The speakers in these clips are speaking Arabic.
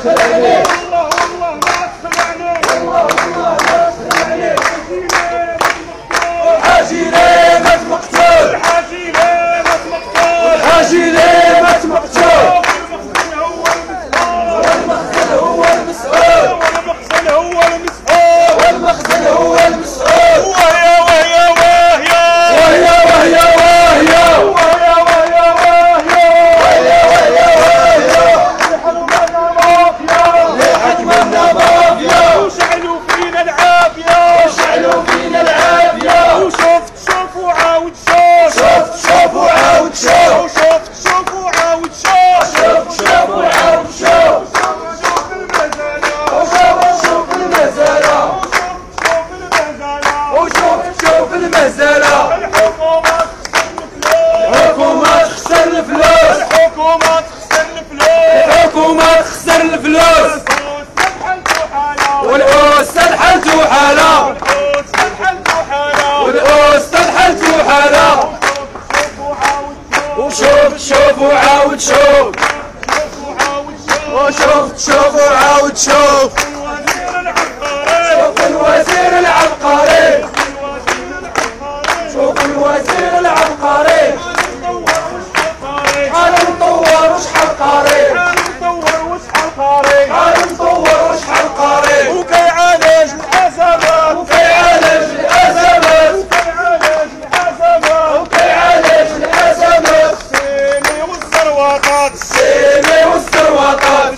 شوف وعاود شوف الوزير العبقري شوف الوزير العبقري حال نطور وشحال قاري حال نطور وشحال قاري وكيعالج الأزمات وكيعالج الأزمات وكيعالج الأزمات السيمي والزروطات السيمي والزروطات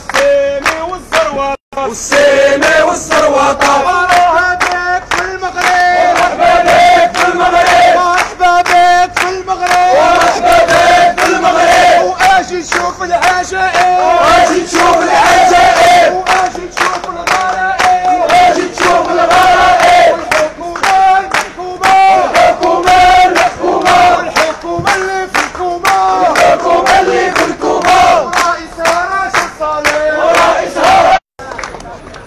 والسيمي والزروطات مرحبا بك في المغرب مرحبا بك في المغرب مرحبا بك في المغرب مرحبا بك في المغرب واجي نشوف العجائب واجي تشوف العجائب واجي نشوف الغرائب واجي تشوف الغرائب الحكومة المحكومة الحكومة المحكومة الحكومة اللي في الكومة الحكومة اللي في الكومة رئيسها راشد صالح ورئيسها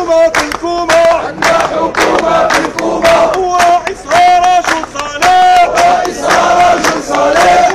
حكومة في الكومة، عندنا حكومة في الكومة، ورئيسها رجل صالح، رئيسها رجل صالح،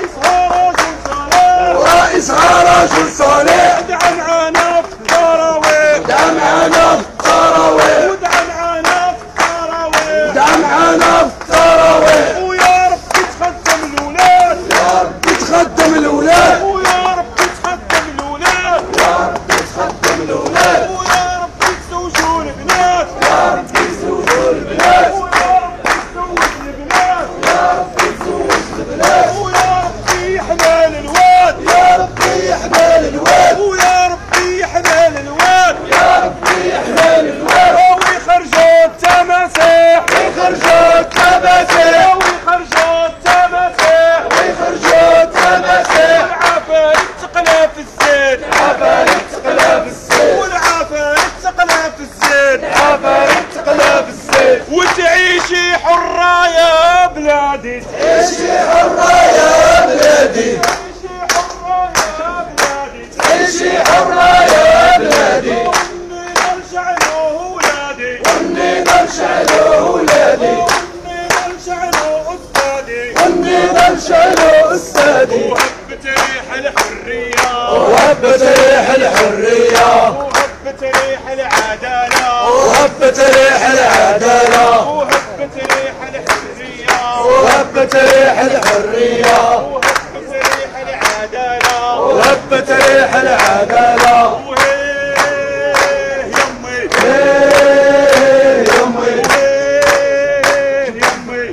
ورئيسها رجل صالح. ودعا معانا في الثراويح، ودعا معانا في الثراويح، ودعا معانا في الثراويح، ودعا معانا في الثراويح. ويا ربي تخدم الولاد، يا ربي تخدم الولاد، ويا ربي تخدم الولاد، يا ربي تخدم الولاد، ويا ربي تزوجوا البنات، يا ربي تزوجوا البنات، ويا ربي تزوج البنات، يا ربي تزوج البنات، ويا ربي يحمل الواد، يا ربي يحمل الواد، ويا ربي يحمل الواد، يا ربي يحمل الواد. ويخرجوا التماسيح، ويخرجوا التماسيح، ويخرجوا التماسيح، ويخرجوا التماسيح. والعفاريت تقلى في الزيت، عفاريت تقلى في الزيت، والعفاريت تقلى في الزيت، عفاريت تقلى في الزيت. وتعيشي حرة يا بلادي، عيشي حرة يا بلادي، تعيشي حرة يا بلادي، عيشي حرة يا بلادي. وإني نرجع له ولادي، وإني نرجع له ولادي، وإني نرجع له أستاذي، وإني نرجع له أستاذي. وهبت ريح الحرية، وهبت ريح الحرية، وهبت ريح العدالة، وهبت ريح العدالة، وهبت ريح الحرية، وهبت ريح الحرية، وهبت ريح العدالة، وهبت ريح العدالة. وهيه يمي، إيه يمي، وهيه يمي،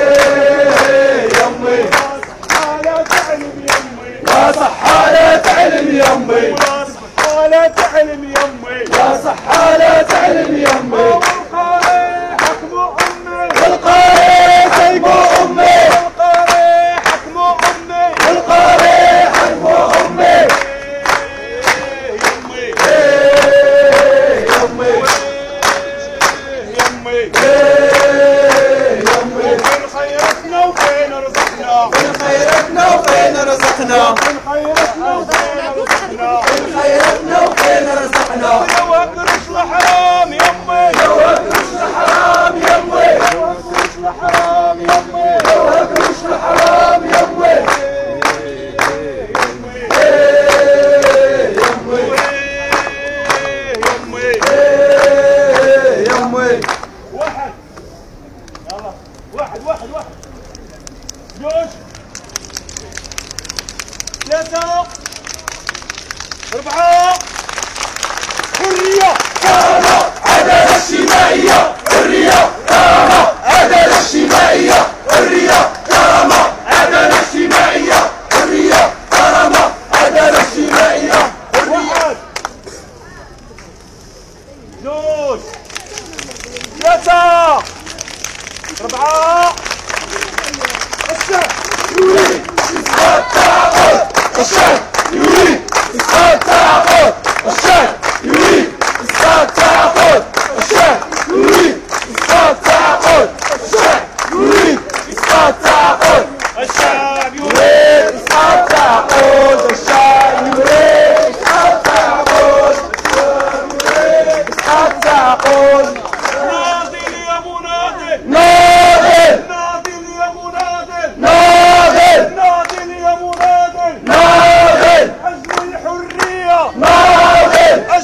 إيه يمي. على تعلم يمي، لا صحة لا تعلم يمي، ولا صحة لا تعلم يمي، لا صحة لا تعلم يمي. والقاري حكم أمي، والقاري حكم أمي، والقاري حكم أمي، والقاري حكم أمي. يمي، إيه يمي، يمي، إيه يمي. وفين خيرتنا وفين رزقنا، من خيرتنا وفين رزقنا، وفين خيرتنا وفين رزقنا، من خيرتنا وفين رزقنا. يا وقرش الحرام يمي، يا وقرش الحرام يمي، يا وقرش الحرام يمي، يا وقرش الحرام يمي. إيه يمي، يمي، إيه يمي. واحد، يلا واحد واحد واحد، جوج، ثلاثة، أربعة، حرية، كرامة، عدالة اجتماعية، حرية، كرامة، عدالة اجتماعية، حرية، كرامة، عدالة اجتماعية، حرية، كرامة، عدالة اجتماعية، حرية. واحد، جوج، ثلاثة، أربعة، خمسة، يريد إسقاط تعاقد الشعب، يريد إسقاط تعاقد الشعب، يريد إسقاط تعاقد الشعب، يريد إسقاط تعاقد الشعب، يريد إسقاط تعاقد الشعب يريد إسقاط تعاقد الشعب، يريد إسقاط تعاقد يريد إسقاط تعاقد. ناضل يا مناضل، ناضل، ناضل يا مناضل، ناضل، ناضل يا مناضل، ناضل، أجل الحرية، ناضل،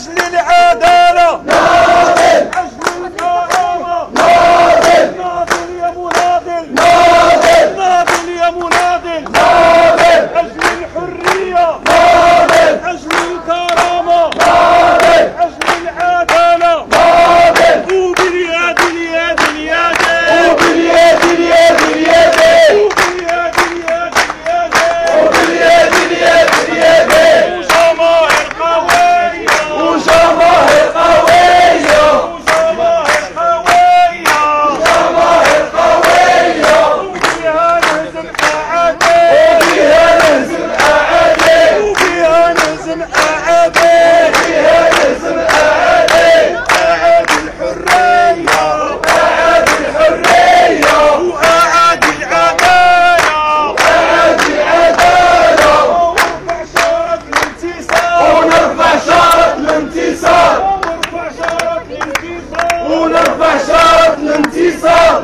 الاعتصام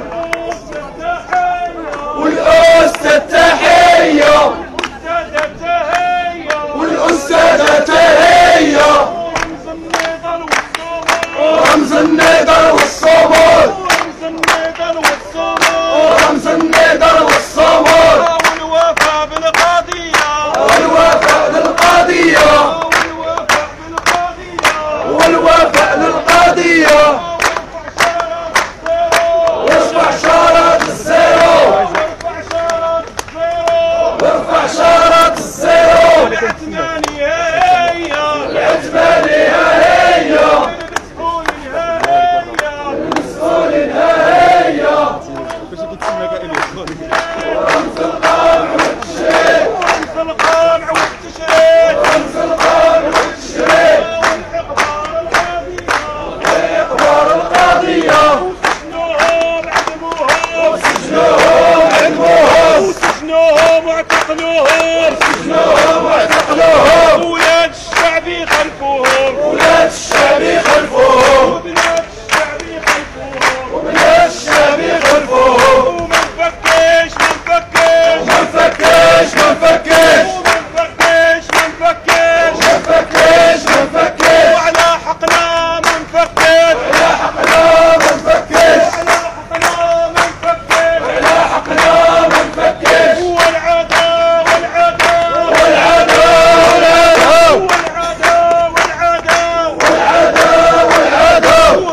والأستاذ تحية والأستاذة تحية رمز النضال والصمود رمز النضال والصمود والوفاء بالقضية والوفاء للقضية والوفاء للقضية وارفع شارات الزيرو وارفع شارات الزيرو العثمانية هي العثمانية هي المسؤولين هي رمز القمع والتشريد رمز القمع والتشريد رمز القمع والتشريد إقرار القضية وسجنوهم عدموهم وسجنوهم واعتقلوهم وسجنوهم واعتقلوهم ولاد الشعب يخلفوهم ولاد الشعب يخلفوهم وبنات الشعب يخلفوهم وبنات الشعب يخلفوهم وما نفكش ما نفكش ما نفكش ما نفكش وما نفكش ما نفكش ما نفكش ما نفكش وعلى حقنا ما نفكش على حقنا ما نفكش على حقنا ما نفكش على حقنا ما نفكش والعدا والعدا والعدا والعدا والعدا والعدا والعدا والعدا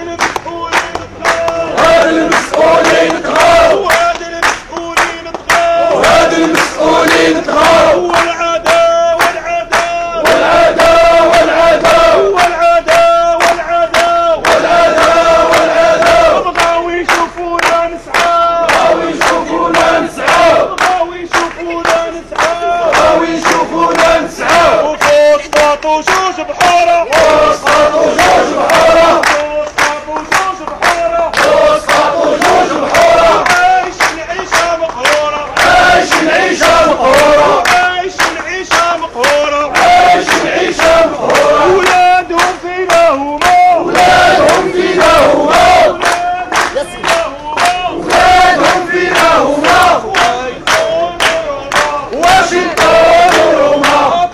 وهذا المسؤولين طغاو هاد المسؤولين طغاو وهذا المسؤولين طغاو وهاد المسؤولين طغاو والعدا والعدا والعدا والعدا والعدا والعدا والعدا والعدا بغاو يشوفونا نسعى بغاو يشوفونا نسعى بغاو يشوفونا نسعى بغاو يشوفونا نسعى وفوسفاط وجوج بحارة وسط وجوج بحارة فوسفاط وجوج بحارة وسط وجوج بحارة عايش العيشة مقهورة عايش العيشة مقهورة عايش العيشة مقهورة عايش العيشة مقهورة ولادهم فينا هما ولادهم فينا هما ولادهم فينا هما واشنطن وروما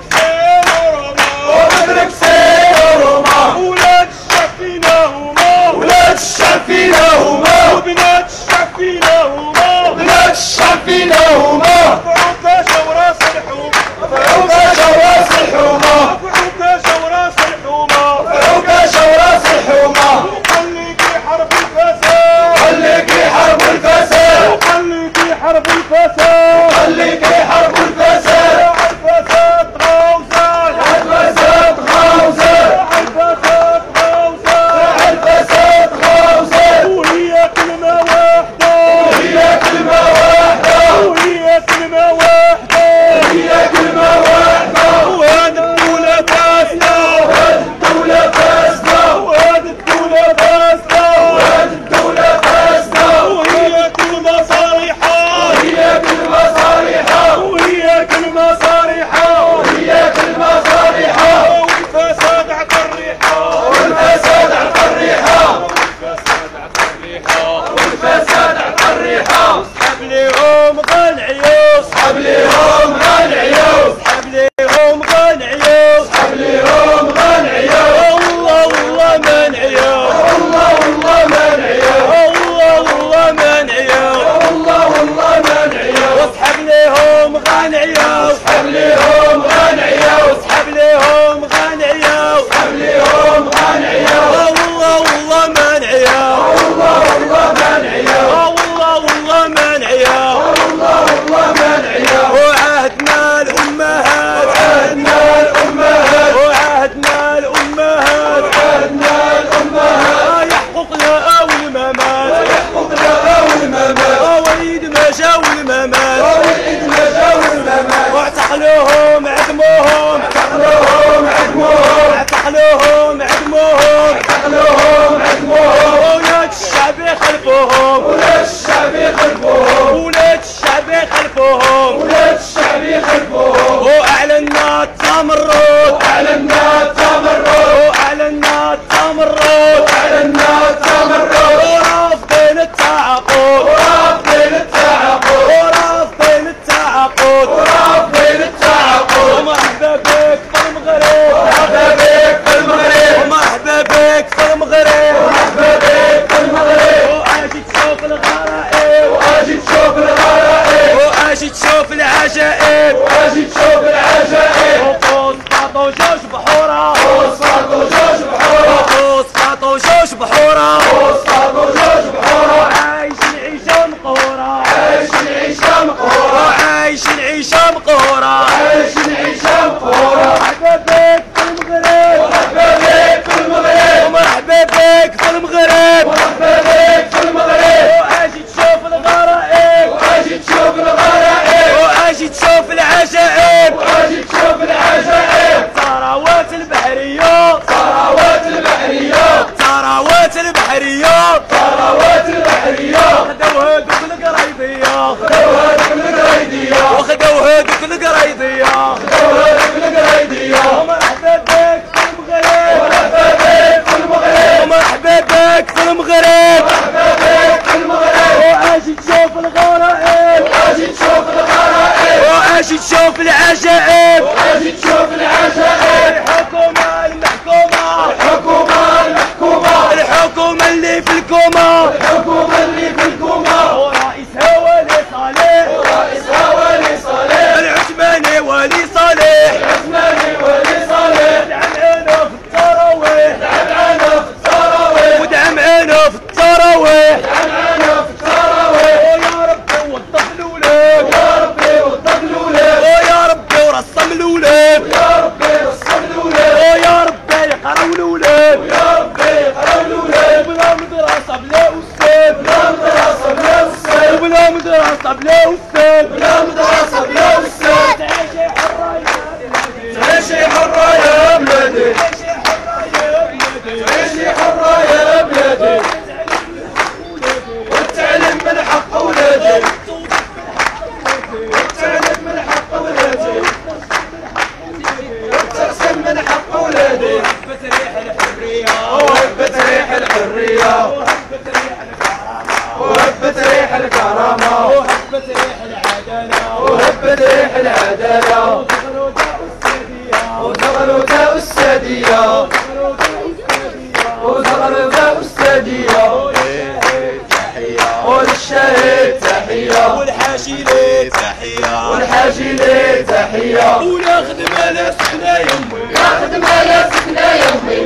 ومدرك سين وروما ولاد الشعب فينا هما ولاد الشعب فينا هما وبنات الشعب فينا هما ولاد الشعب فينا هما رفعوا باشا وراس الحومة رفعوا باشا وراس الحومة رفعوا باشا وراس الحومة رفعوا باشا وراس الحومة وخليك حرب الفساد خليك يحارب الفساد وخليك حرب الفساد خليك يحارب الفساد الفساد غوزان الفساد غوزة الفساد غوزان الفساد غوزة وهي كلمة واحدة هي كلمة واحدة وهي كلمة واحدة هي كلمة واحدة وهذه الدولة فاسدة وهذه الدولة فاسدة وهذه الدولة فاسدة وهذه الدولة فاسدة وهي كلمة صريحة هي كلمة صريحة وهي كلمة صريحة هي كلمة صريحة والفساد عطى الريحة والفساد عطى الريحة والفساد عطى الريحة اسحب ليهم غنعيو اسحب ليهم غنعيو اسحب ليهم غنعيو اسحب ليهم غنعيو والله والله ما نعيو والله والله ما نعيو والله والله ما نعيو والله والله ما نعيو واسحب ليهم غنعيو اسحب ليهم غنعيو اسحب ليهم غنعيو اسحب ليهم غنعيو والله والله ما نعيو والله والله ما نعيو والله والله ما نعيو والله والله ما نعيو وعهدنا الأمهات وعهدنا الأمهات وعهدنا الأمهات وعهدنا الأمهات يحققنا والممات يحققنا والممات ويد مشى والممات وولد نجا والممات واعتقلوهم عدموهم اعتقلوهم عدموهم اعتقلوهم عدموهم اعتقلوهم عدموهم ولاد الشعب يخلفوهم ولاد الشعب يخلفوهم ولاد الشعب يخلفوهم ولاد الشعب يخلفوهم واعلنا التمرد واعلنا التمرد واعلنا التمرد واعلنا التمرد ورفض بحورة واصطادوا جوج بحورة عايشين عيشة مقهورة عايشين عيشة مقهورة عايشين عيشة مقهورة عايشين عيشة مقهورة مرحبا بك في المغرب مرحبا بك في المغرب ومرحبا بك في المغرب مرحبا بك في المغرب واجي تشوف الغرائب واجي تشوف الغرائب واجي تشوف العجائب واجي تشوف العجائب ثروات البحرية ثروات البحرية ثروات البحرية ثروات البحرية خدوا هادوك القرايضية خدوا هادوك القرايدية وخدوا هادوك القرايضية خدوا هادوك القرايدية ومرحبا بك في المغرب مرحبا بك في المغرب ومرحبا بك في المغرب مرحبا بك في المغرب واجي تشوف الغرائب واجي تشوف الغرائب واجي تشوف العجائب واجي تشوف العجائب الحكومة المحكومة الحكومة المحكومة الحكومة اللي في الكومة الحكومة اللي في الكومة ورئيسها ولي صالح ورئيسها ولي صالح العثماني ولي صالح العثماني ولي صالح ودعم عينه في التراويح دعم عنا في التراويح ودعم عينه في التراويح دعم عنا في التراويح ويا ربي وظف الولاد يا ربي وطب الولاد ويا ربي ورسم الولاد يا ربي رسم الولاد ويا ربي يقراو الولاد يا ربي يقراو الولاد وبلا مدرسة بلا أستاذ بلا مدرسة بلا أستاذ وبلا مدرسة بلا أستاذ بلا مدرسة بلا أستاذ تعيشي حرة يا بلادي عيشي حرة يا بلادي تعيشي حرة يا بلادي عيشي حرة يا بلادي والتعليم من حق ولادي والتعليم من حق ولادي والترسم من حق ولادي وهبت ريح الحرية وهبت ريح الحرية وهبت ريح الكرامة وهبت ريح الكرامة وهبت ريح العدالة وهبت ريح العدالة ودخلوا داء السادية ودخلوا داء السادية ودخلوا داء السادية وللشهيد تحية والحاشي ليه تحية والحاجي ليه تحية وناخد ما سكنة يمي ياخد ما لا سكنة يمي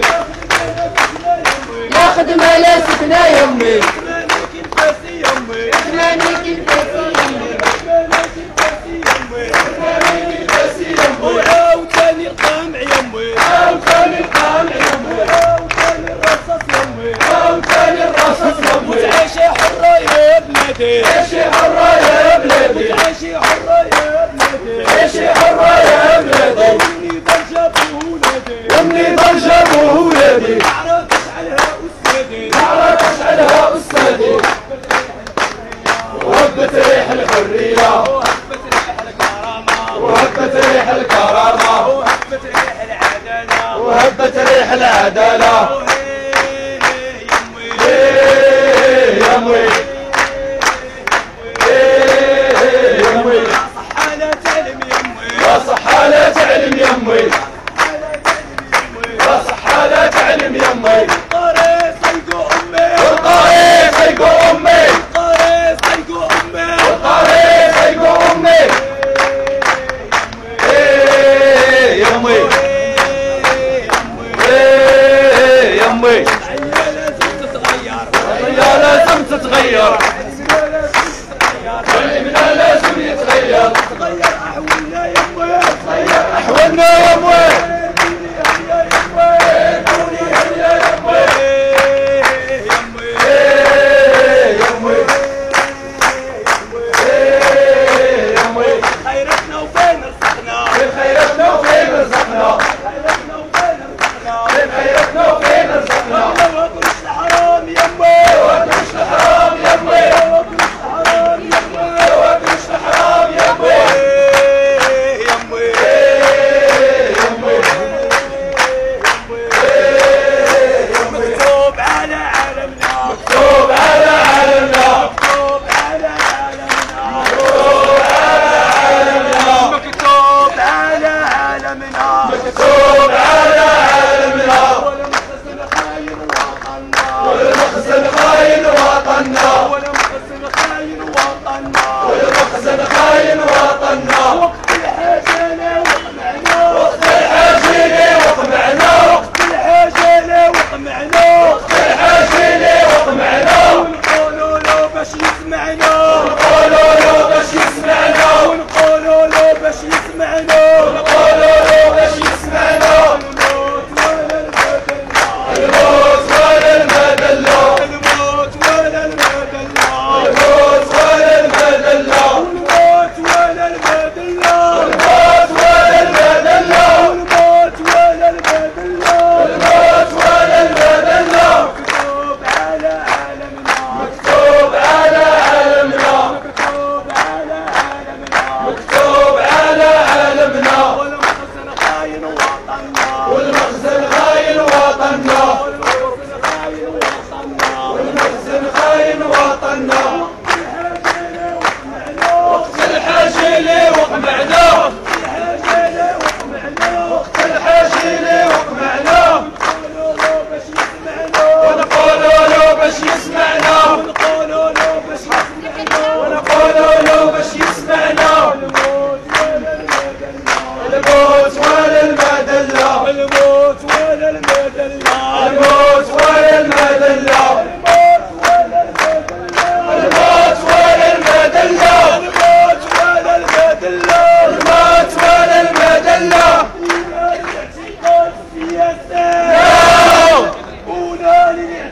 ياخد ما لا سكنة يمي مالك الفاسي يمي مانيك الفاسي يمي مالك الفاسي يمي مانيك الفاسي يمي وعاوتاني القمع يمي عاوتاني القمع يمي وعاوتاني الرصاص يمي عاوتاني الرصاص يمي وتعيشي حرة يا بلادي عيشي حرة يا بلادي وتعيشي حرة يا بلادي عيشي حرة يا بلادي ومني ضرجة بولادي ومني ضرجة بولادي معركش عليها أستاذي معركة اشعلها أستاذي وهبت ريح الحرية وهبت ريح الكرامة وهبت ريح الكرامة وهبت ريح العدالة وهبت ريح العدالة وهيه يمي إيه يا مي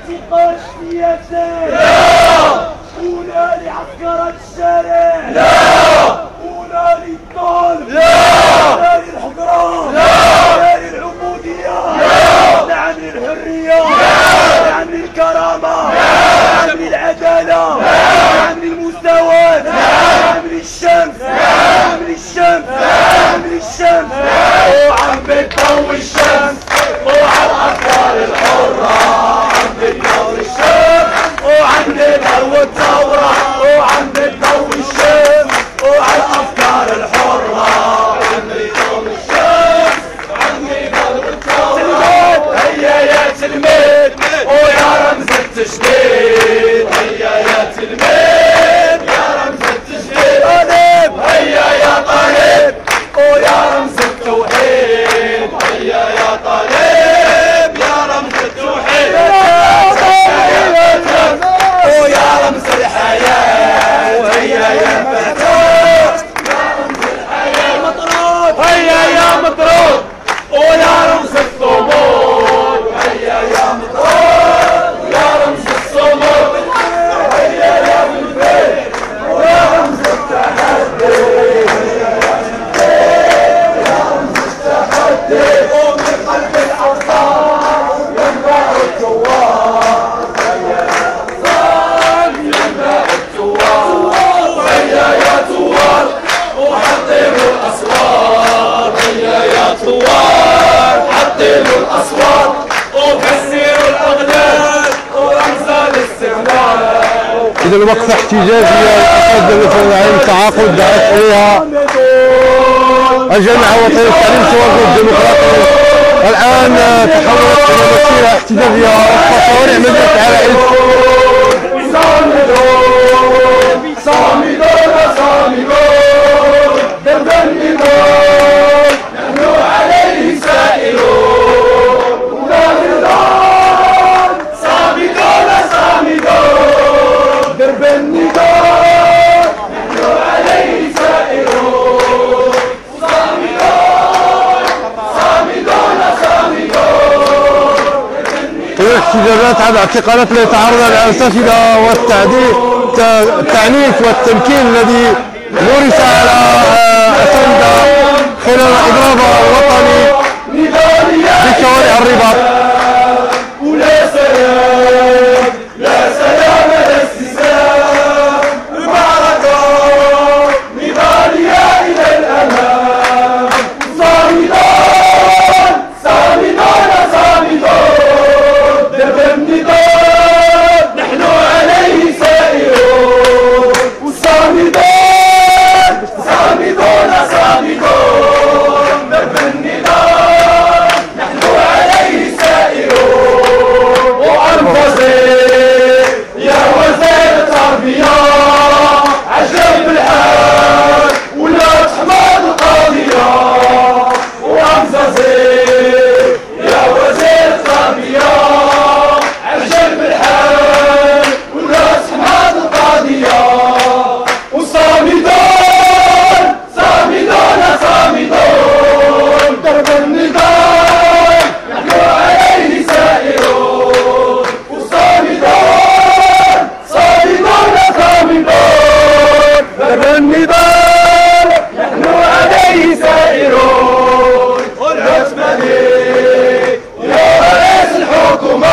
اعتقال السياسات أولى لعسكرة الشارع أولى للطالب لا للحضران لا للعبودية نعم للحرية نعم للكرامة نعم للعدالة نعم للمساواة نعم للشمس نعم للشمس نعم للشمس وعم بتضوي الشمس وعلى الأفكار الحرة عم بتضوي الشمس وعم بتضوي الثورة وعم بتضوي الشمس وعلى الأفكار الحرة عم بتضوي الشمس عم بتضوي الثورة هيا يا تلميذ ويا رمز التجديد هيا يا تلميذ يا رمز التجديد هيا يا طالب ويا رمز التوحيد هيا يا طالب يا رمز التوحيد ويا رمز الحياة هيا يا فتاة يا رمز الحياة مطرود هيا يا مطرود ويا رمز الصمود هيا يا مطرود يا رمز الصمود هيا يا بالبيت ويا رمز التحدي ومن قلب الأنصار ينبع الثوار هيا يا أنصار ينبع الثوار هيا يا ثوار وحطموا الأسوار هيا يا ثوار حطموا الأسوار وكسروا الأغلال ورمز الاستغلال. إذا الوقفة احتجاجية تقدم في العين تعاقد دعت إليها الجامعة الوطنية للتعليم التوجه الديمقراطي. الآن تحولت إلى مسيرة احتجاجية وقفة شوارع مدينة العرائش. صامدون صامدون صامدون درب النضال نحن عليه سائرون ولا نضال صامدون صامدون درب النضال نحن عليه سائرون صامدون صامدون صامدون الاحتجاجات على الاعتقالات التي تعرض الأساتذة والتعنيف والتمكين الذي مورس على أساتذة خلال إضرابا وطني بشوارع الرباط. ولا سلام لا سلام لا استسلام المعركة نضالية إلى الأمام صامدون صامدون صامدون درب النضال نحن عليه سائرون وصامدون صامدون صامدون درب النضال نحن عليه سائرون وأنفسي يا وزير التربية عجب الحال ولا تحمد القضية وأنفسي يا وزير التربية عجب الحال ولا تحمد القضية وصامدون صامدون صامدون درب النضال نحن عليه سائرون وصامدون صامدون صامدون درب النضال نحن عليه سائرون والعثماني يا رئيس الحكومة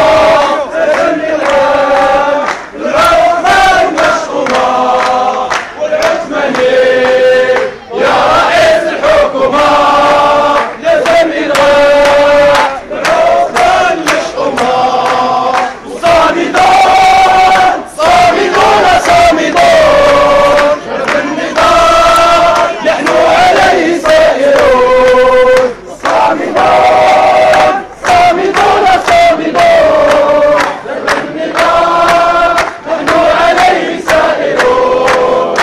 العرائش مشؤومة والعثماني يا رئيس الحكومة لازم إلغاء العقبال مشؤومة وصامدون صامدون صامدون درب النضال نحن عليه سائرون صامدون صامدون صامدون درب النضال نحن عليه سائرون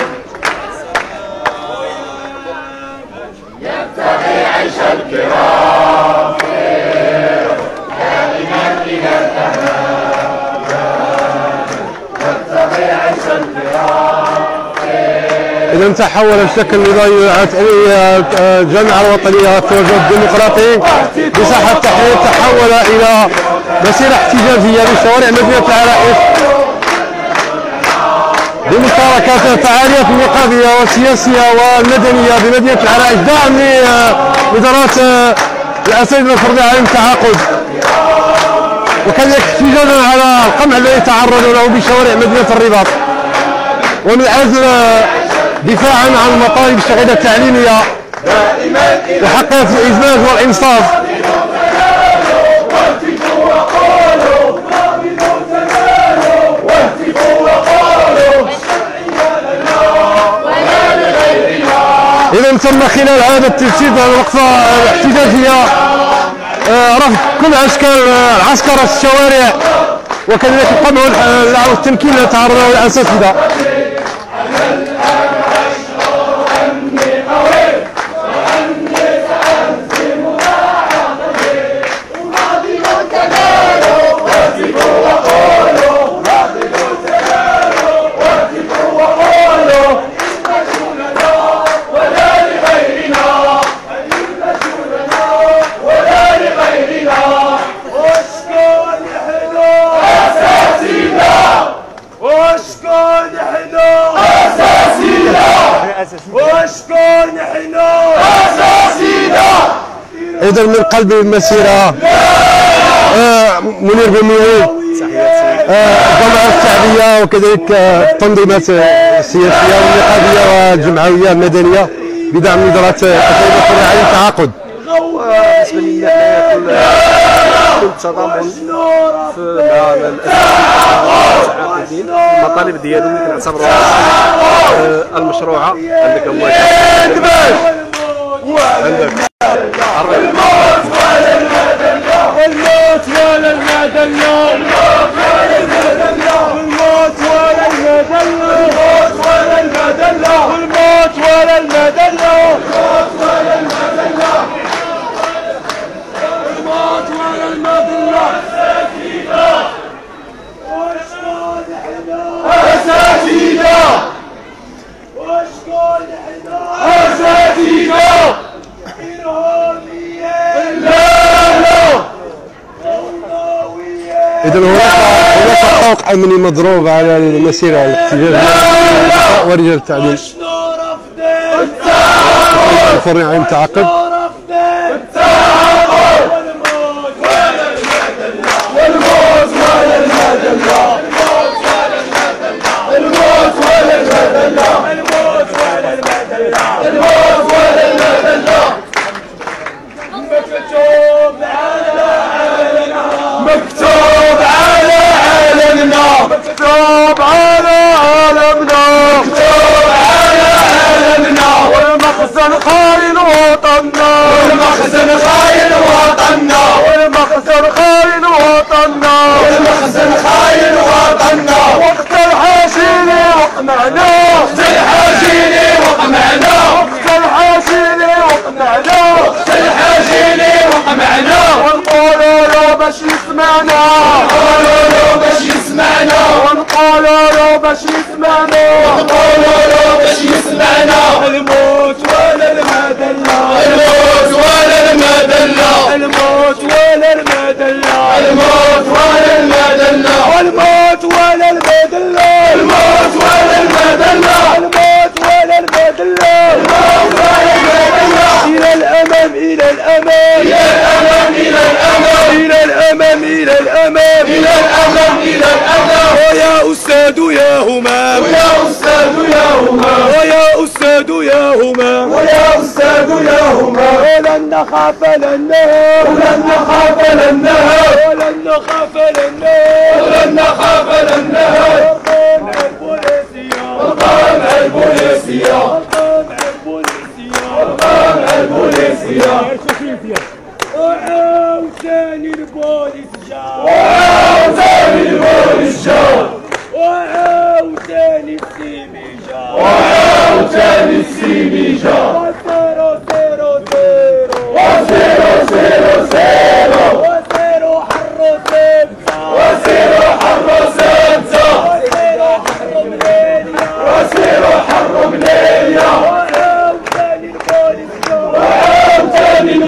يبتغي عيش الكرام دائما إلى الأمام يبتغي عيش الكرام. إذا تحول الشكل النضالي الجامعة الوطنية التوجه الديمقراطي بساحة التحرير تحول إلى مسيرة احتجاجية بشوارع مدينة العرائش بمشاركة الفعاليات النقابية والسياسية والمدنية بمدينة العرائش دعم لإدارات الأساتذة الفردية على التعاقد، وكذلك احتجاجا على القمع الذي تعرضوا له بشوارع مدينة الرباط، ومن أجل دفاعا عن المطالب الشهادة التعليمية وحقها في الإجماج والإنصاف. إذا تم خلال هذا التنفيذ الوقفة الاحتجاجية رفض كل أشكال العسكرة في الشوارع، وكذلك القمع والتمكين الذي تعرض له الأساتذة. إذا من قلب المسيرة منير بموعد الجامعة الشعبية وكذلك التنظيمات السياسية والنقابية والجمعوية المدنية بدعم إدارة الأساتذة الفردية على التعاقد. بالنسبة لنا كل تضامن مع المتعاقدين المطالب ديالهم اللي كنعتبروها المشروعة. عندك هو عندك الموت ولا المدلة، الموت ولا المدلة، الموت ولا المدلة، الموت ولا المدلة، الموت ولا المدلة، الموت ولا المدلة، الموت ولا المدلة. أساتذة واشكون حنا أساتذة إذا هناك طوق امني مضروب على المسيرة الاحتجاجية ورجال التعليم الفردية على التعاقد. مكتوب على عالمنا، مكتوب على عالمنا، مكتوب على عالمنا، والمخزن خاين وطننا، والمخزن خاين وطننا، والمخزن خاين وطننا، والمخزن خاين وطننا. وقت الحاشيني وقمعنا، وقت الحاشيني وقمعنا، وقت الحاشيني وقمعنا، وقت الحاشيني وقمعنا. ونقولوا له باش يسمعنا، ونقولوا له باش يسمعنا، ونقولوا له باش يسمعنا، ونقولوا له باش يسمعنا. الموت ولا المدلة، الموت ولا المدلة، الموت ولا المدلة، الموت ولا المدلة، الموت ولا المدلة، الموت ولا المدلة، الموت ولا المدلة، الموت ولا المدلة. إلى الأمام إلى الأمام إلى الأمام إلى الأمام إلى الأمام إلى الأمام إلى الأمام إلى الأمام. ويا أستاذ يا همام، ويا أستاذ يا همام، ويا أستاذ يا همام، ويا أستاذ يا همام. ولن نخاف لن نهاب، ولن نخاف لن نهاب، ولن نخاف لن نهاب، ولن نخاف لن نهاب. القمع البوليسية، القمع البوليسية، القمع البوليسية، القمع البوليسية. وعاوتاني البوليس جا، وعاوتاني البوليس جا، وعاوتاني السيمي جا، وعاوتاني السيمي جا. وزيرو زيرو زيرو، وزيرو زيرو زيرو، وزيرو حرو سبتة، وزيرو حرو سبتة، وزيرو حرو مليليا، وزيرو حرو مليليا. وعاوتاني البوليس جا، وعاوتاني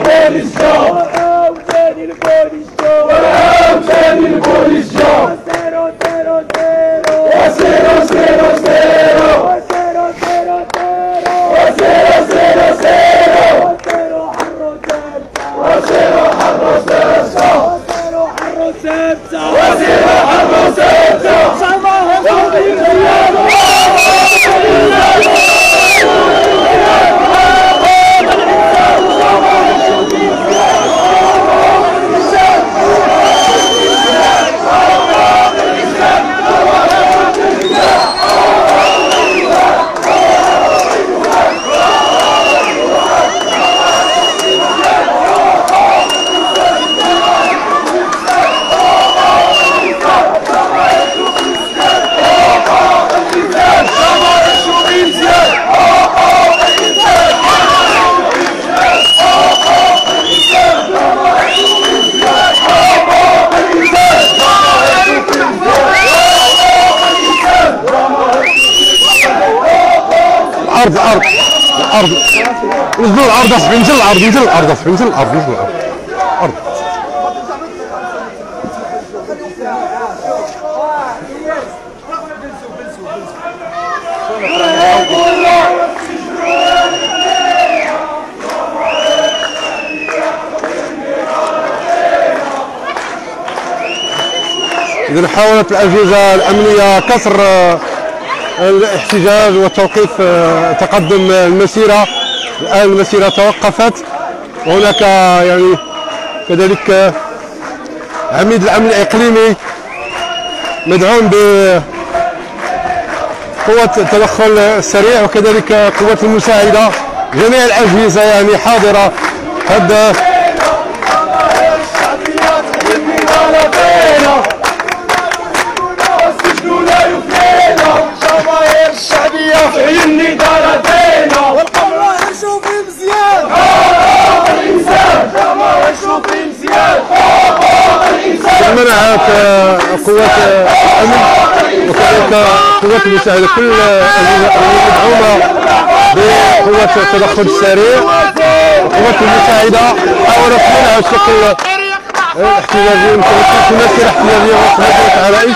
الارض نزلوا الارض اصاحبي، نزل الارض اصاحبي، نزل الارض. إذا حاولت الأجهزة الأمنية كسر الاحتجاج وتوقيف تقدم المسيرة. الآن المسيرة توقفت، وهناك يعني كذلك عميد الأمن الإقليمي مدعوم بقوة التدخل السريع وكذلك قوة المساعدة. جميع الأجهزة يعني حاضرة. هذا منعت قوات الأمن وكذلك قوات المساعدة كل مدعومة بقوة التدخل السريع. قوات المساعدة حاولت منع الشكل الاحتجاجي في مسيرة احتجاجية وسط مدينة العرائش.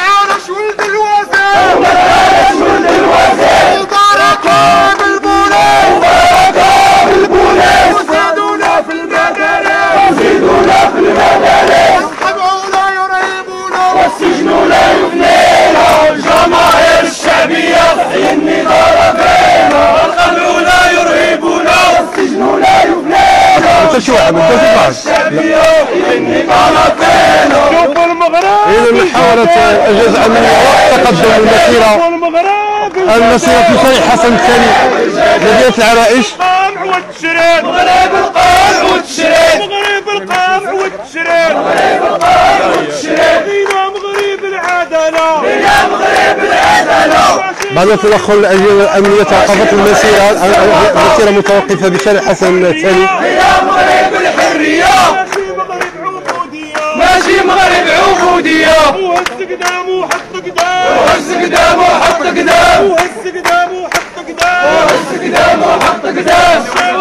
والسجن لا يفنينا، الجماهير الشعبية تحيي النضال فينا، والقمع لا يرهبنا والسجن لا يفنينا، الجماهير الشعبية تحيي النضال فينا. إذا محاولة الأجهزة الأمنية تقدم المسيرة في شارع حسن الثاني مدينة العرائش. مغرب القمع والتشريد، مغرب القمع والتشريد، مغرب القمع والتشريد، مغرب العدالة، مغرب العدالة. بعد تدخل الأجهزة الأمنية توقفت المسيرة متوقفة بشارع حسن الثاني. مغرب الحرية ماشي مغرب عبودية. وهز قدام وحط قدام، وهز قدام وحط قدام، وهز قدام وحط قدام، وهز قدام وحط قدام.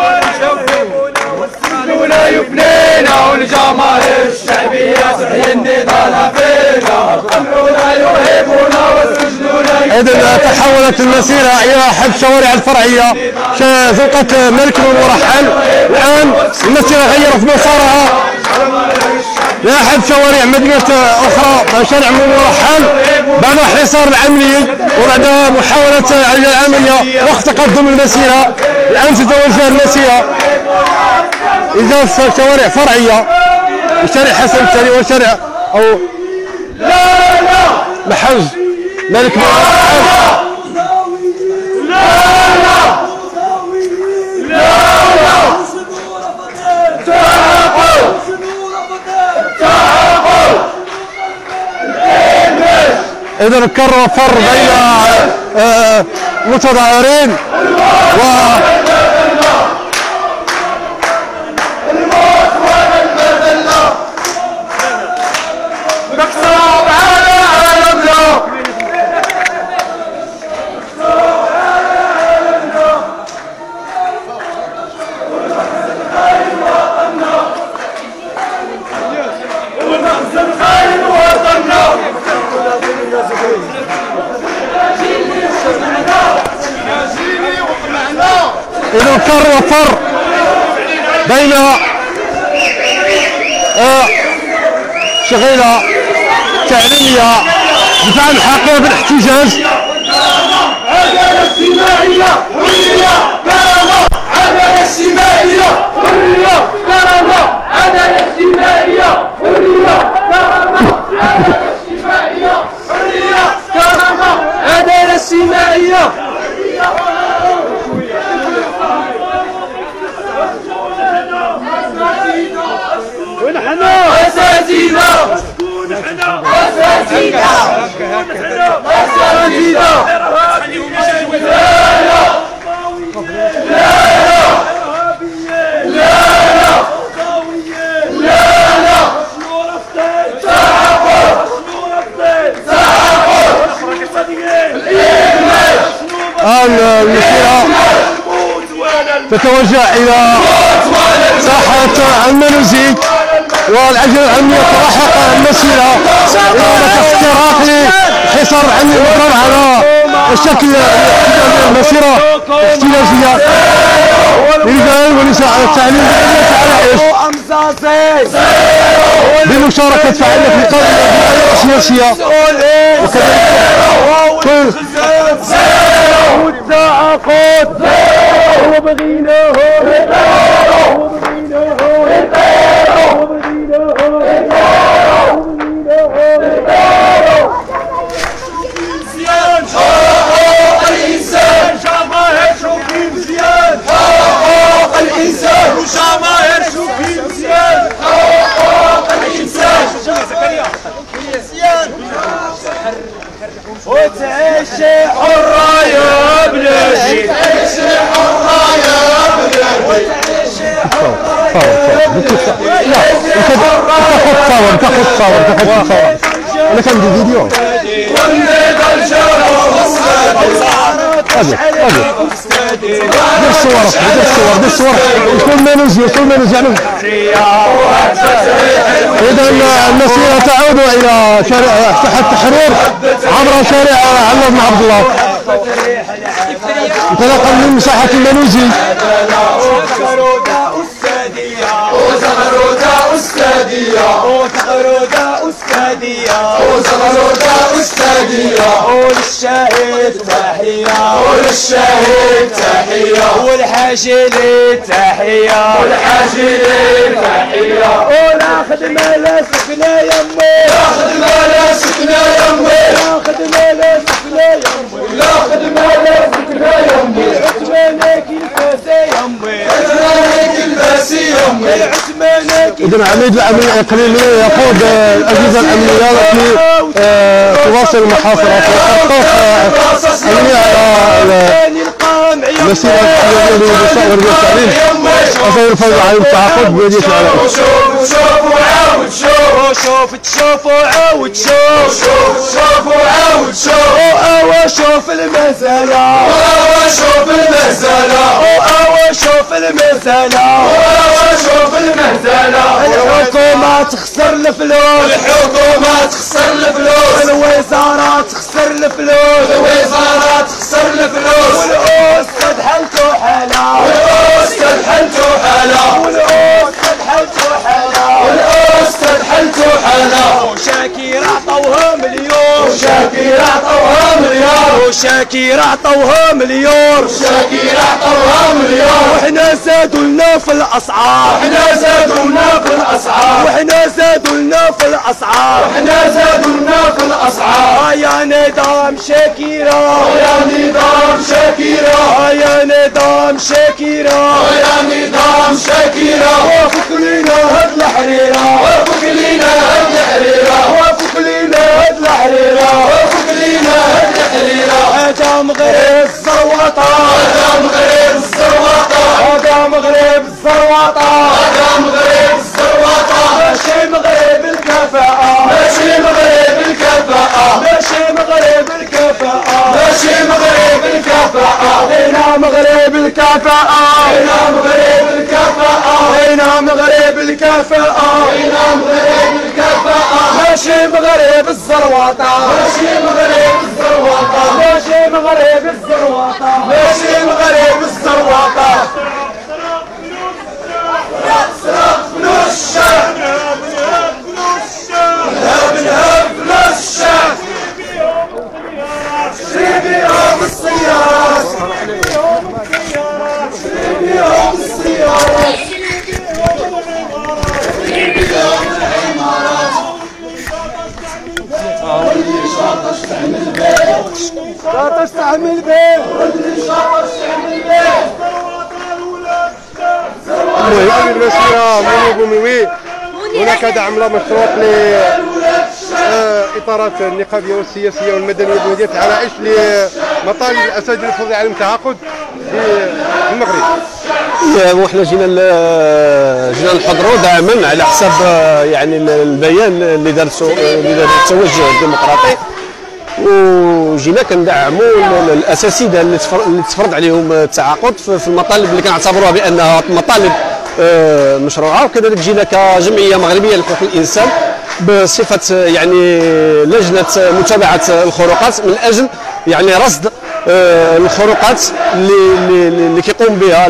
والسجن لا يفنينا، والجماهير الشعبية تحيي النضال فينا، القمع لا يرهبنا والسجن لا يفنينا. إذا تحولت المسيرة إلى حد الشوارع الفرعية زنقة ملك المرحل. الآن المسيرة غيرت مسارها إلى حد شوارع مدينة أخرى شارع المرحل بعد الحصار الأمني وبعد محاولة العملية وقت تقدم المسيرة. الآن تتوجه المسيرة إلى شوارع فرعية وشارع حسن الثاني وشارع أو محج ملك مرحل. إذا كرر فر بين متظاهرين إذا كر وفر بين شغيلة تعليمية دفاع الحقيقة بالاحتجاج. عدالة اجتماعية، حرية، كرامة، عدالة اجتماعية، حرية، كرامة، عدالة اجتماعية، حرية، كرامة، عدالة اجتماعية، حرية، كرامة، عدالة اجتماعية. ونحن أساتذة، أساتذة، أساتذة. المسيرة تتوجه إلى ساحة المنوزي، والعجلة الأمنية تلاحق المسيرة إلى اختراق لحصار الأمني المضرب على الشكل المسيرة احتجاجية للرجال ونساء التعليم العرائش بمشاركة فعالية القضايا السياسية وكذلك وتعيش حرة يا بلادي، تعيش حرة يا بلادي، تعيش حرة يا بلادي. تاخذ صور انا كان بدي فيديو دير الصور يكون منوز يعني. اذا المسيرة تعود الى شارع التحرير عبر شارع علي بن عبد الله انطلاقا من مساحة المنوزي. وللشهيد تحية، وللشهيد تحية، والحاشي تحية، والحاشي تحية. وناخذ مال سكنة يمي، ناخذ مال سكنة يمي، ناخذ مال سكنة يمي، ناخذ مال سكنة يمي. العثمانك الفاسي يمي، العثمانك الفاسي يمي، العثمانك. إذا عميد الأمن الإقليمي يقود الأجهزة الأمنية التي تواصل المحاصرة في الطوق الأمنية على مسيرة احتجاجية للجامعة والتعليم وسير الفوز على التعاقد بمدينة العرائش. شوف وعاود شوف، شوف تشوف وعاود شوف، شوف وعاود شوف. أوا شوف المسألة، أوا شوف المسألة، أوا شوف المسألة، أوا شوف المسألة. الحكومة تخسر الفلوس، الحكومة تخسر الفلوس، الوزارة تخسر الفلوس، الوزارة تخسر الفلوس. والأستاذ حالته حالة، والأستاذ حالته حالة، والأستاذ حالته حالة، والأستاذ حالته حالة. وشاكير عطوها مليون، وشاكير عطوها مليون، وشاكير عطوها مليون، وشاكير عطوها مليون. وحنا زادوا لنا في الأسعار، وحنا زادوا لنا في الأسعار، وحنا زادوا لنا في الأسعار، وحنا زادوا لنا في الأسعار. يا نظام شاكيرة، يا نظام شاكيرة، يا نظام شاكيرة، يا نظام شاكيرة. وفك لينا هاد الحريرة، وفك لينا هاد الحريرة، وفك لينا هاد الحريرة، وفك لينا هاد الحريرة. هذا مغرب الزروطة، هذا مغرب الزروطة، هذا مغرب الزروطة، هذا مغرب الزروطة. ماشي مغرب الكفاءة، ماشي مغرب الكفاءة، ماشي مغرب الكفاءة، ماشي مغرب الكفاءة. هنا مغرب الكفاءة، هنا مغرب الكفاءة، هنا مغرب الكفاءة، هنا مغرب الكفاءة. ماشي مغرب الزروطة، ماشي مغرب الزروطة، ماشي مغرب الزروطة، ماشي مغرب الزروطة. صراخ فلوس الشعب، نهب نهب فلوس الشعب. شري بيهم السيارات، شري بيهم السيارات، شري بيهم السيارات، شري بيهم العمارات. واللي شاطر استعمل بيه، شاطر استعمل بيه، واللي شاطر استعمل بيه. هذه المسيرة منوي هناك دعم لا مشروط لإطارات النقابية والسياسية والمدنية بمدينة العرائش لمطالب الأساتذة الفضل على التعاقد في المغرب. وحنا جينا نحضروا دائما على حساب يعني البيان اللي دار التوجه الديمقراطي وجينا كندعموا الاساتذه اللي تفرض عليهم التعاقد في المطالب اللي كنعتبروها بانها مطالب مشروعه. وكذلك جينا كجمعيه مغربيه لحقوق الانسان بصفه يعني لجنه متابعه الخروقات من اجل يعني رصد الخروقات اللي كيقوم بها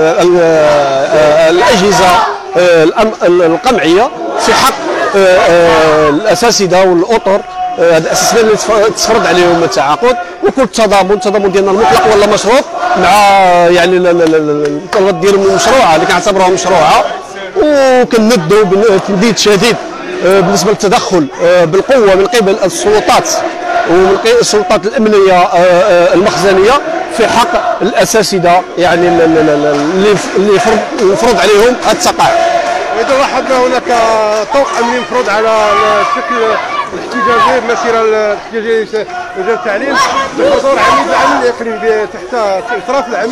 الاجهزه القمعيه في حق الاساتذه والاطر الاساتذه اللي تفرض عليهم التعاقد. وكل التضامن ديالنا المطلق ولا مشروط مع يعني الطلبات ديالهم المشروعه اللي كنعتبروها مشروعه، وكندوا بتنديد شديد بالنسبه للتدخل بالقوه من قبل السلطات ومن قبل السلطات الامنيه المخزنيه في حق الاساتذه يعني اللي يفرض عليهم التقاعد. اذا لاحظنا هناك طوق امني مفروض على الشكل الاحتجاجي مسيره الاحتجاجيه وزاره التعليم بحضور عميد الامن الاقليمي تحت اشراف العميد.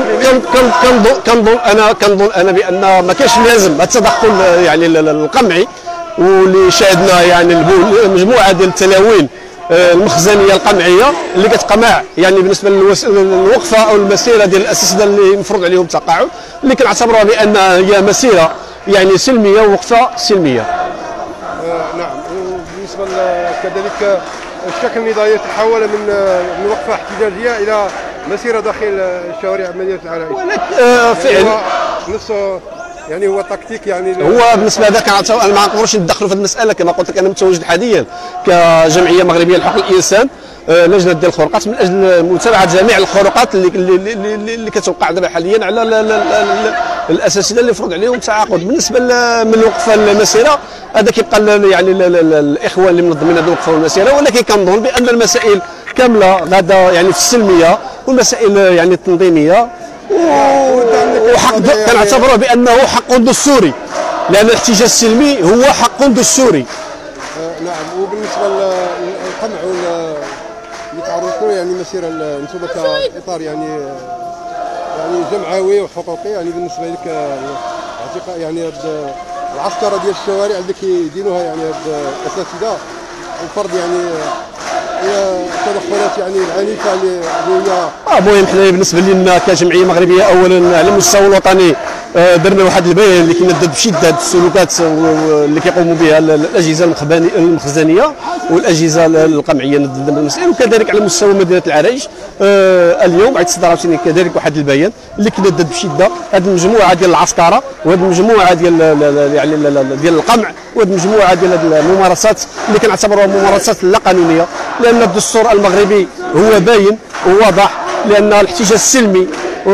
كنظن انا بان ما كاينش لازم التدخل يعني القمعي، واللي شاهدنا يعني مجموعه ديال التلاوين المخزنيه القمعيه اللي كتقمع يعني بالنسبه للوقفه او المسيره ديال الاساتذه اللي مفروض عليهم التقاعد، اللي كنعتبروها بانها هي مسيره يعني سلميه ووقفه سلميه. نعم. وبالنسبه كذلك الشكل النضالي تحول من وقفه احتجاجيه الى مسيره داخل شوارع مدينه العرائش. فعلا نفسه يعني هو تكتيك يعني هو بالنسبه لهذا انا ما نقدرش ندخلوا في المساله. كما قلت لك انا متواجد حاليا كجمعيه مغربيه لحقوق الانسان لجنه ديال الخروقات من اجل متابعه جميع الخروقات اللي كتوقع دابا حاليا على الاساتذه اللي فرض عليهم التعاقد. بالنسبه من الوقفه المسيره هذا كيبقى يعني الاخوان اللي منظمين هذه الوقفه والمسيره، ولكن كنظن بان المسائل كامله غادا يعني في السلميه والمسائل يعني التنظيميه، وحق كنعتبره بانه حق دستوري، لان الاحتجاج السلمي هو حق دستوري. نعم. وبالنسبه للقمع اللي تعرضوا يعني مسيره انتم كاطار يعني جمعوي وحقوقي، يعني بالنسبه لك اعتقاد يعني العسكره ديال الشوارع اللي كيديروها يعني الاساتذه وفرض يعني التدخلات يعني العنيفه اللي هي المهم حنا بالنسبه لنا كجمعيه مغربيه اولا على المستوى الوطني درنا واحد البيان اللي كيندد بشده السلوكات اللي كيقوموا بها الاجهزه المخزنيه والاجهزه القمعيه ضد المسائل، وكذلك على مستوى مدينه العرائش اليوم عاد صدر عاوتاني كذلك واحد البيان اللي كيندد بشده هذه المجموعه ديال العسكره وهذه المجموعه ديال يعني ديال القمع وهذه المجموعه ديال الممارسات اللي كنعتبروها ممارسات لا قانونيه، لان الدستور المغربي هو باين وواضح، لان الاحتجاج السلمي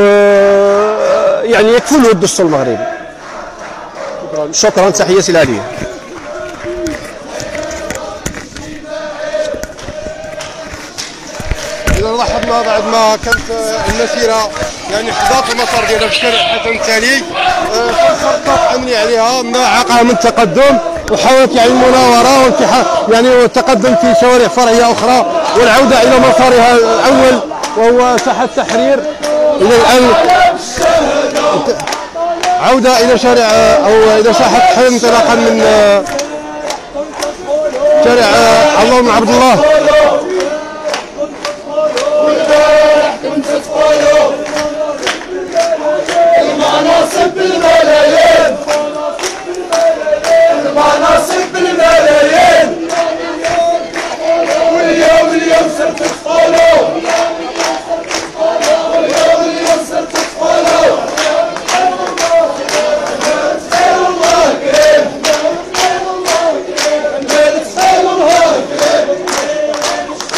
يعني يكفله الدستور المغربي. شكرا تحياتي العاليه. إذا لاحظنا بعد ما كانت المسيره يعني حداث المسار ديالها في الشارع حسن التالي خطط امني عليها ما عاقها من تقدم، وحاولت يعني المناوره يعني والتقدم في شوارع فرعيه اخرى والعوده الى مسارها الاول وهو ساحه التحرير، الى الان عوده الى شارع او الى ساحه التحرير انطلاقا من شارع اللهم عبد الله. المناصب بالملايين، المناصب بالملايين، واليوم صرت تقولوا، واليوم صرت تقولوا خير الله كريم، خير الله كريم، خير الله كريم.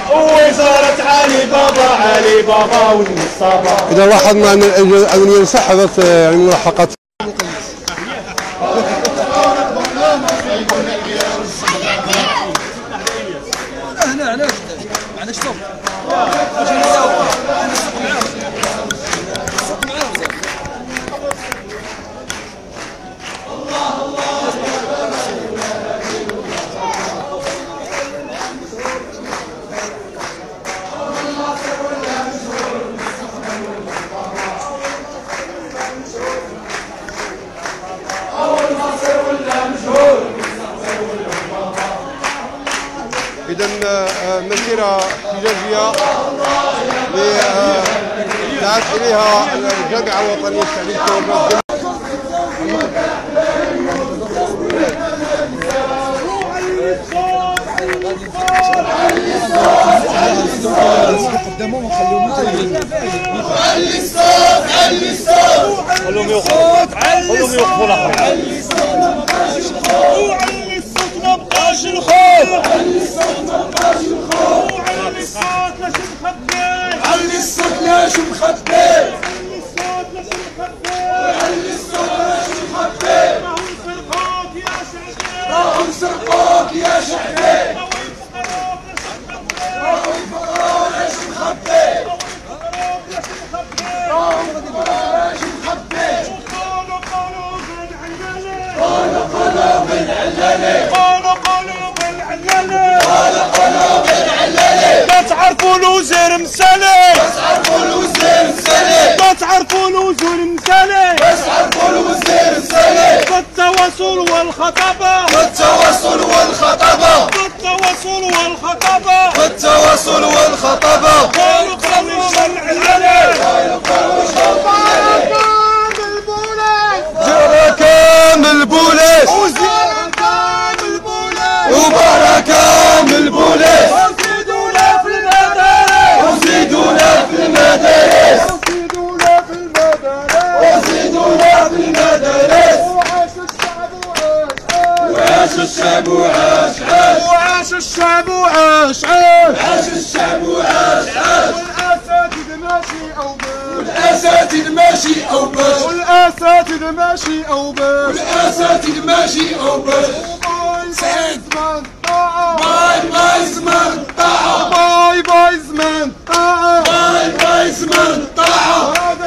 ووزارة علي بابا والنصابة. إذا لاحظنا أن الأمنية انسحبت يعني ملاحقة علاش صوت إذا مسيرة احتجاجية دعت إليها الجامعة الوطنية للتعليم التوجه. قدامهم وخليهم علي الصوت خليهم يوقفوا علي الصوت ما بقاش الخوف علي الصوت لاش مخبي راهم سرقوك يا شعبي ما تعرفوا الوزير مسالي بالتواصل والخطابة قالوا كامل بوليس وبركة من البوليس وزيدونا في المدارس وعاش الشعب وعاش والأساتذ ماشي أو باش باي زمان طاعة هذا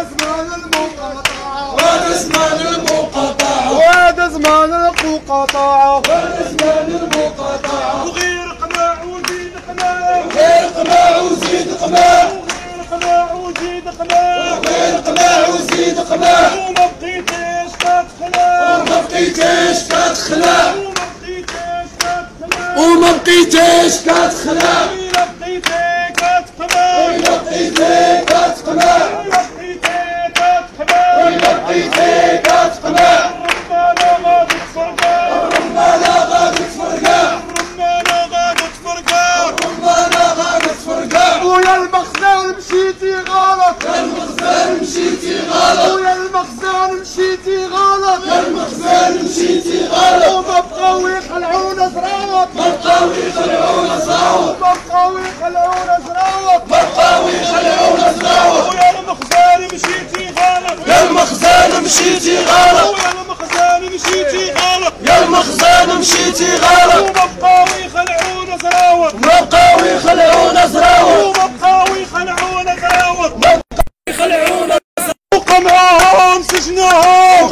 زمان المقاطعة وغير قناع وزيد قناع وما بقيتيش كتخلع وما بقيتيش كتخلع ويا المخزن مشيتي غلط ويا المخزن مشيتي غلط وما بقاو يخلعونا زراوط ويا المخزن مشيتي غلط وما بقاو يخلعونا زراوط وقمعهم سجنوهم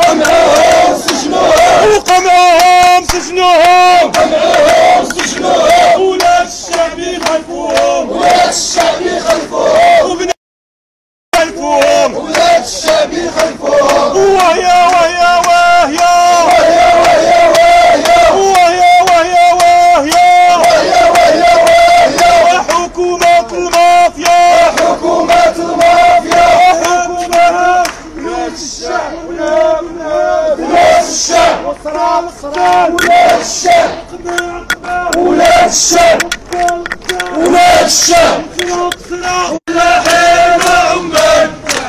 ولاد الشعب يخلفوهم وبنات يخلفوهم وهيا وحكومة المافيا ولاد الشعب فلاحين وعمال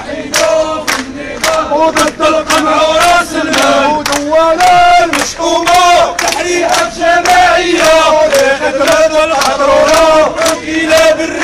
وضد القمع وراس المال ودوانا المشؤومة تحريحات جماعية خدمة الحضرورة إلى بر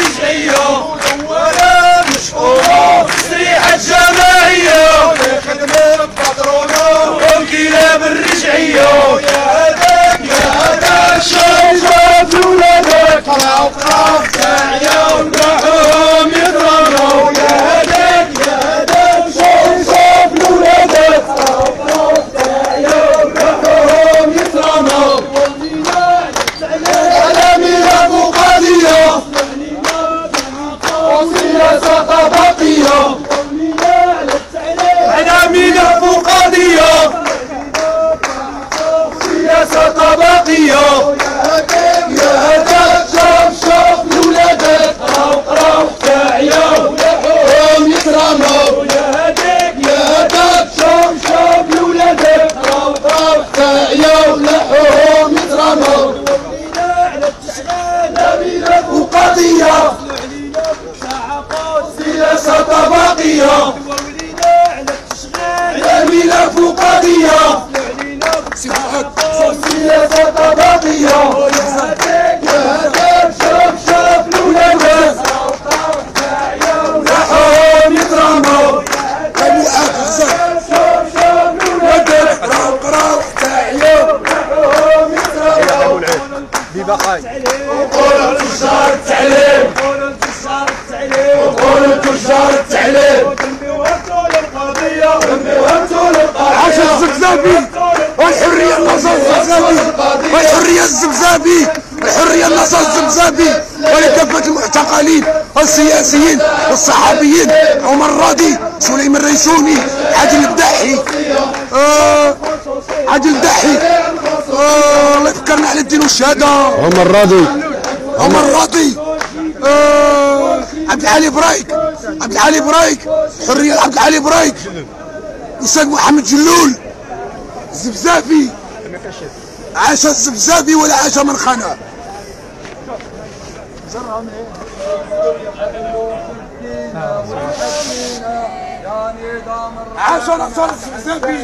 الزبزابي، الحرية النصر الزبزابي، ولكافة المعتقلين والسياسيين والصحفيين، عمر الراضي، سليمان الريسوني، عادل الدحي، الله يفكرنا على الدين والشهادة، عمر الراضي، عبد العالي برايك، حرية عبد العالي برايك، أستاذ محمد جلول، الزبزابي، عاش الزبزابي ولا عاش من خانه. عاش نصر الزبزابي.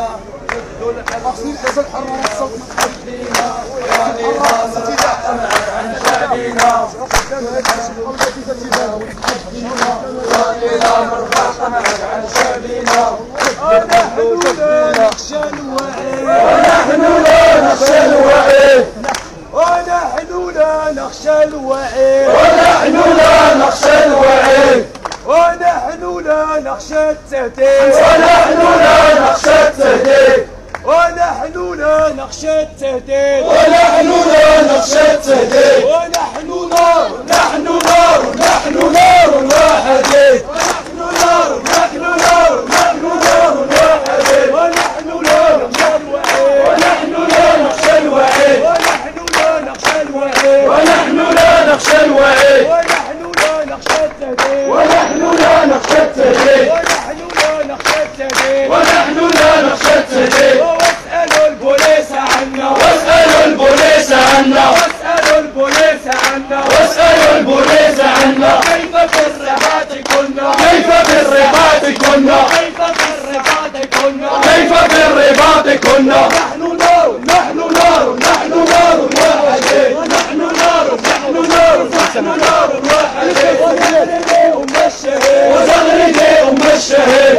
ونحن لا نخشى الوعيد، ونحن لا نخشى الوعيد، ونحن لا نخشى الوعيد، ونحن لا نخشى التهديد، ونحن لا نخشى التهديد، ونحن لا نخشى التهديد، ونحن لا نخشى التهديد، ونحن نار، نحن نار، نحن نار وحديد، نحن نار، نحن نار، نحن نار وحديد، ونحن لا نخشى الوعيد، ونحن لا نخشى الوعيد، ونحن لا نخشى الوعيد، ونحن لا نخشى الوعيد، ونحن لا نخشى التهديد، ونحن لا نخشى التهديد، ونحن لا نخشى التهديد، ونحن لا نخشى التهديد، واسألوا البوليس عنا، واسألوا البوليس عنا، واسألوا البوليس عنا، واسألوا البوليس عنا، كيف في الرباط كنا، كيف في الرباط كنا، كيف في الرباط كنا، كيف في الرباط كنا، نحن نار، نحن نار، نحن نار وحديد، نحن نار، نحن نار، نحن نار وحديد، وزغردي أم الشهيد، وزغردي أم الشهيد،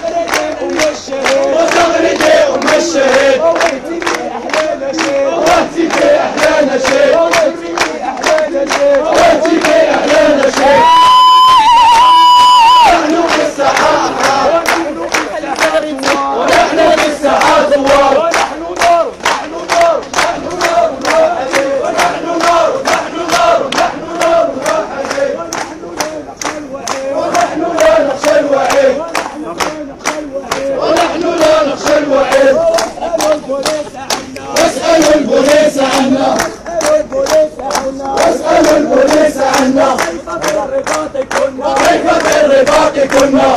وزغردي أم الشهيد، وويتي في أحلانا شيء، وويتي في أحلانا شيء، وويتي في أحلانا شيء، وويتي في أحلانا شيء، نحن في الساحات، ونحن في الساحات ثوار، ونحن نار، نحن نار، نحن نار وحديد، ونحن نار، نحن نار، نحن نار وحديد، ونحن لا نخشى الوعيد، ونحن لا نخشى الوعيد، واسألوا البوليس عنا، واسألوا البوليس عنا، كيف في الرباط كنا، كيف في الرباط كنا،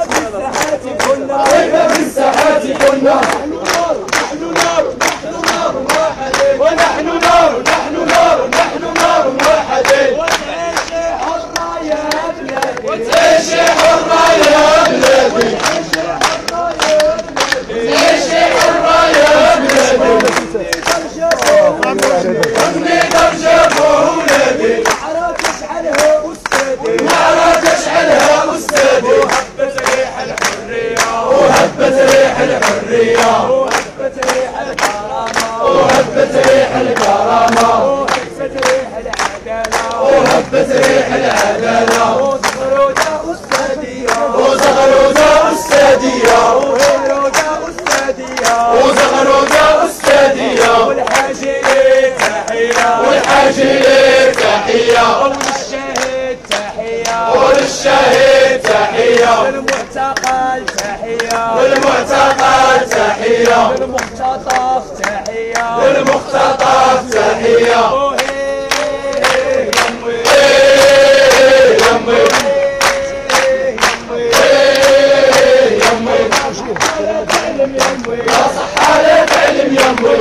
كيف في الساحات كنا، نحن نار، نحن نار، نحن نار وحديد، ونحن نار، نحن نار، نحن نار وحديد، وتعيشي حرة يا بلادي، وتعيشي حرة يا بلادي، تعيشي حرة يا بلادي، ابني درجة ولادي، نعرة تشعلها أستاذي، نعرة تشعلها أستاذي، وهبت ريح الحرية، وهبت ريح الحرية، وهبت ريح الكرامة، وهبت ريح الكرامة، وهبت ريح العدالة، وهبت ريح العدالة، وزغرودة أستاذية، وزغرودة أستاذية، وهيرودة أستاذية، وزغرودة أستاذية، والحاجية تحية، والحاجية تحية، وللشهيد تحية، وللشهيد تحية، والمعتقل تحية، والمعتقل تحية، والمختطف تحية، والمختطف تحية، يمي يمي يا صحالة علم يمي،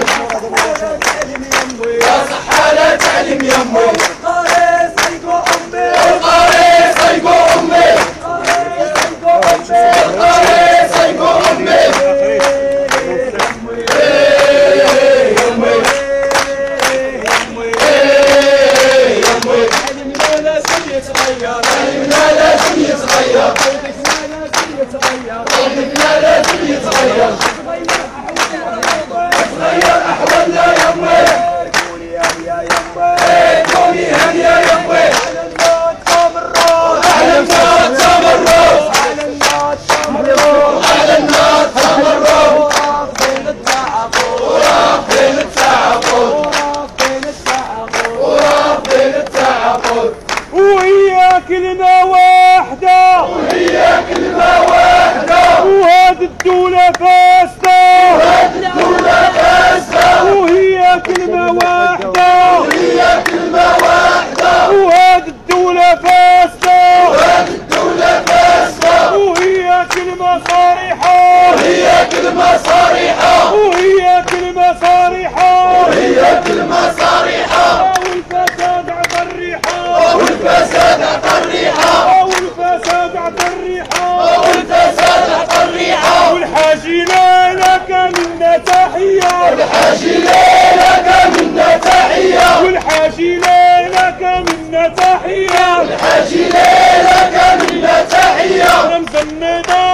يا صحالة علم يمي، القاري سيقو أمي، القاري سيقو أمي، القاري سيقو أمي، علمنا لازم يتغير، علمنا لازم يتغير، علمنا لازم يتغير، تغير أحوالنا يمي، كوني هانية يمي، كوني هانية يمي، على النار تمرد، على النار تمرد، على النار تمرد، ورافقين التعاقد، ورافقين التعاقد، ورافقين التعاقد، كلمة واحدة وهي كلمة واحدة وهاد الدولة فاسدة وهاد الدولة فاسدة وهي كلمة واحدة